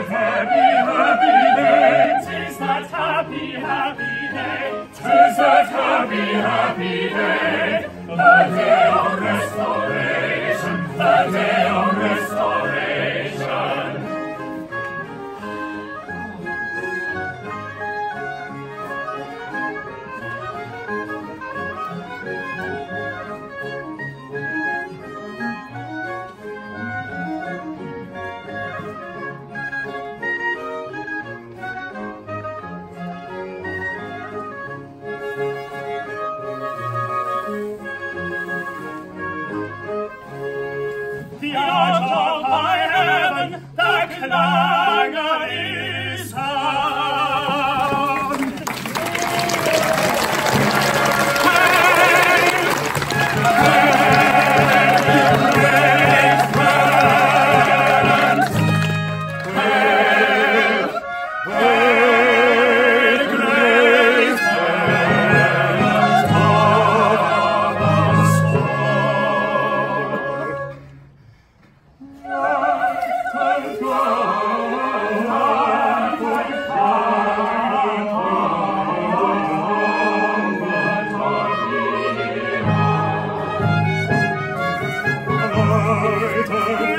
that happy, happy day. 'Tis that happy, happy day. 'Tis that happy, happy day. The day of restoration. The day of restoration. The art of high heaven, the clangor is sound. Hail, hail, great friends. Hail, hail, great friends of us all. Light